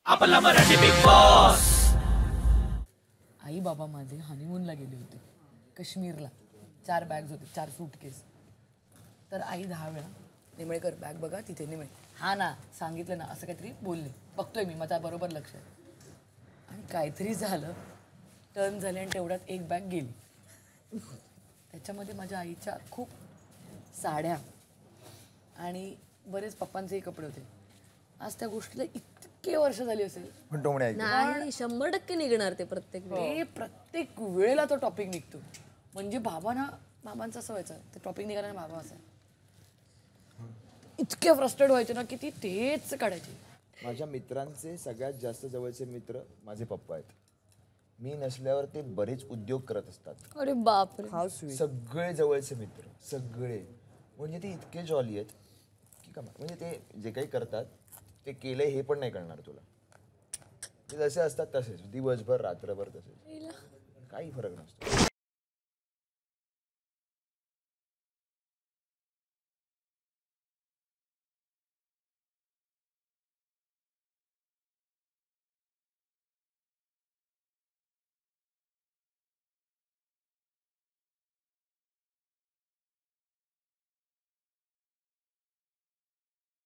आपला Marathi big boss. आई बाबा माझे हनीमूनला गेले होते काश्मीरला. 4 बॅग्स होते, 4 सूटकेस. तर आई 10 वेळा निमळेकर बॅग बघा तिथे निमळे, हा ना सांगितलं ना, असं काहीतरी बोलले. बघतोय मी, माझा बरोबर लक्ष आहे. आणि काहीतरी झालं, टर्न झाले आणि तेवढ्यात एक बॅग गेली. त्याच्यामध्ये माझ्या आईच्या खूप साड्या आणि बरेच पप्पांचेही कपडे होते. आज त्या गोष्टीला इतके वर्ष झाली असेल, पण टोमणे ऐकतो. नाही 100% निघणार ते प्रत्येक वेळी. ते प्रत्येक वेळेला तो टॉपिक निघतो. म्हणजे बाबांचं असं व्हायचं, ते टॉपिक निघाला बाबा असं इतके फ्रस्ट्रेट व्हायचे ना की ती तेच काढायची. माझ्या मित्रांचे सगळ्यात जास्त जवळचे मित्र माझे पप्पा आहेत. मी नसल्यावर ते बरेच उद्योग करत असतात. अरे बापरे. सगळे जवळचे मित्र, सगळे. म्हणजे ते इतके जॉली आहेत की का, म्हणजे ते जे काही करतात ते केलंय हे पण नाही करणार तुला. ते जसे असतात तसेच, दिवसभर रात्रभर तसेच, काही फरक नसतो.